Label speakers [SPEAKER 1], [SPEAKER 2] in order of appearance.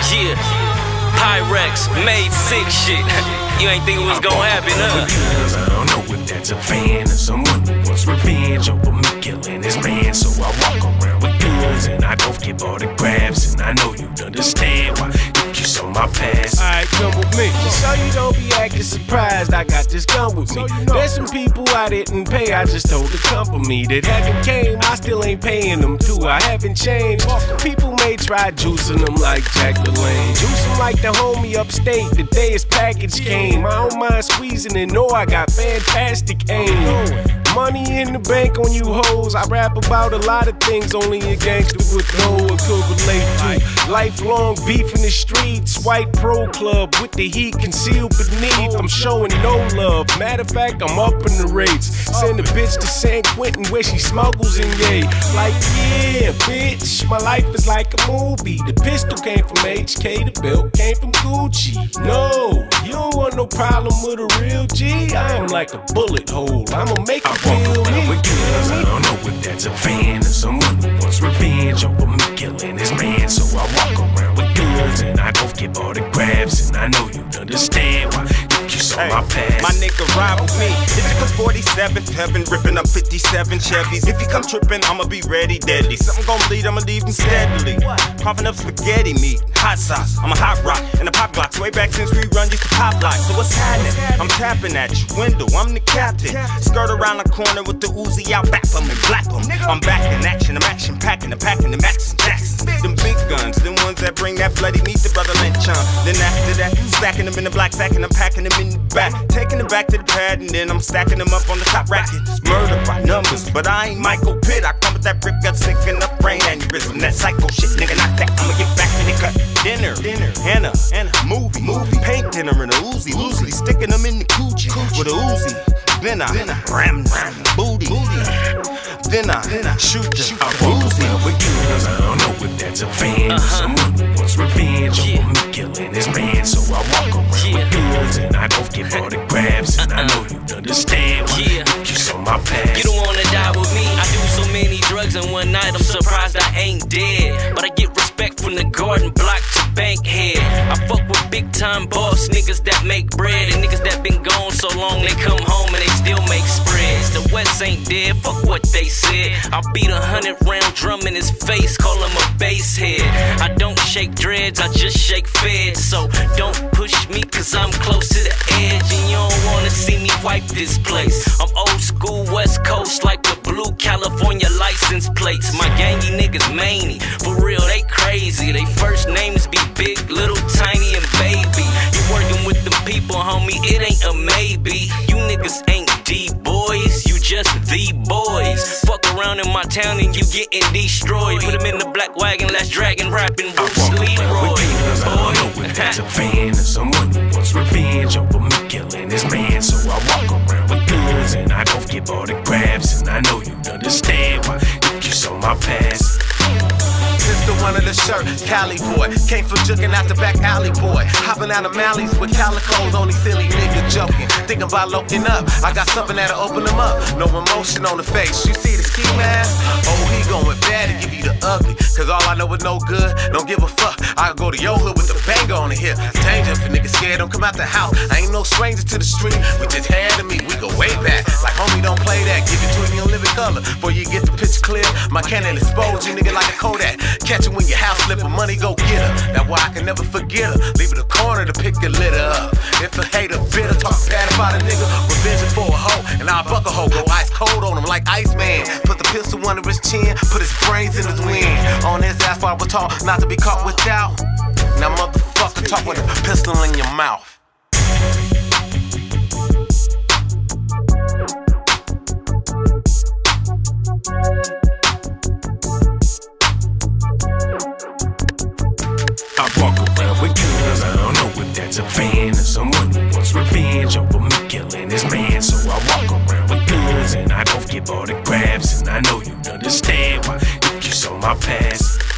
[SPEAKER 1] Yeah, Pyrex made sick shit. You ain't think it was gonna happen, huh?
[SPEAKER 2] Because I don't know if that's a fan or someone who wants revenge over me killing his man. So I walk around with guns and I don't give autographs. And I know you'd understand why you saw my past.
[SPEAKER 3] Alright, come with me. So you don't be acting surprised I got this gun with me. There's some people I didn't pay, I just told the company that haven't came. I still ain't paying them too, I haven't changed. People may try juicing them like Jack LaLanne. Juice them like the homie upstate the day his package came. I don't mind squeezing and know I got fantastic aim. Money in the bank on you hoes. I rap about a lot of things only a gangster would know or could relate to. Lifelong beef in the streets, white pro club with the heat concealed beneath. I'm showing no love. Matter of fact, I'm up in the rates. Send a bitch to San Quentin where she smuggles in yay. Like, yeah, bitch, my life is like a movie. The pistol came from HK, the belt came from Gucci. No, you don't want no problem with a real G. I am like a bullet hole. I'ma make it
[SPEAKER 2] Walk around with guns, I don't know if that's a fan or someone who wants revenge over me killing his man. So I walk around with guns and I don't give autographs. And I know you'd understand why you saw my past.
[SPEAKER 4] My nigga ride with me. If you come 47th heaven, ripping up 57 Chevys. If you come tripping, I'ma be ready, deadly. Something gon' bleed, I'ma leave him steadily. Pumping up spaghetti meat, hot sauce. I'm a hot rock and a pop blocks. Way back since we run used to pop like. So what's happening? I'm tapping at your window, I'm the captain. Skirt around the corner with the Uzi out, back them and black them. I'm back in action, I'm action packing, I'm packing the Max and Jackson. Them big guns, them ones that bring that bloody meat to Brother Lynch on. Then after that, stacking them in the black sack and I'm packing them in the back. Taking them back to the pad and then I'm stacking them up on the top racket. It's murder by numbers, but I ain't Michael Pitt. I come with that brick gut sick enough brain aneurysm. That psycho shit, nigga, not that. I'ma get back in the cut. Dinner, and a movie. Paint dinner and a Uzi. Loosely sticking them in the coochie with a Uzi. Then I ram booty. Then I shoot the Uzi.
[SPEAKER 2] With guns, I don't know if that's a fan or someone who wants revenge over me killing his man. So I walk around with guns and I don't give autographs. And I know you'd understand why you saw my past.
[SPEAKER 1] You don't wanna die with me. I do so many drugs in one night, I'm surprised I ain't dead. But I get respect from the garden block to Bankhead. I fuck with big time boss niggas that make bread. And niggas that been gone so long they come home and they still make spreads. The West ain't dead, fuck what they said. I beat 100-round drum in his face, call him a bass head. I don't shake dreads, I just shake feds. So don't push me cause I'm close to the edge. And you don't wanna see me wipe this place. I'm old school West Coast like the blue California license plates. My gangy niggas many, for real they crazy. They first names be big, little, tiny and baby. You working with them people homie, it ain't a maybe. You niggas ain't D-boys, you just the boys. Fuck around in my town and you getting destroyed. Put them in the black wagon, let's drag and rapping Bruce Leroy.
[SPEAKER 2] I don't know if that's a fan or someone who wants revenge over me killing his man. So I walk around with guns and I don't give autographs. And I know you'd understand why you saw my past.
[SPEAKER 5] Pistol under the shirt, Cali boy. Came from jugging out the back alley boy. Hopping out of Mally's with calicos, only silly nigga joking. Thinking about looking up, I got something that'll open them up. No emotion on the face, you see the ski mask? Oh, he going bad to give you the ugly. Cause all I know is no good, don't give a fuck. I go to your hood with the banger on the hip. Danger if a nigga scared, don't come out the house. I ain't no stranger to the street, we just had to meet, we go way back. Like homie, don't play that, give it to me in living color. Before you get the picture clear, my cannon expose you nigga like a Kodak. Catch her when your house slippin', money go get her. That's why I can never forget her. Leave it a corner to pick the litter up. If a hater bitter, talk bad about a nigga, revenge for a hoe, and I'll buck a hoe, go ice cold on him like Iceman. Put the pistol under his chin, put his brains in his wind. On his ass while we're taught not to be caught without. Now motherfucker, talk with a pistol in your mouth.
[SPEAKER 2] I walk around with guns, I don't know if that's a fan or someone who wants revenge over me killing his man. So I walk around with guns and I don't give autographs. And I know you'd understand why you saw my past.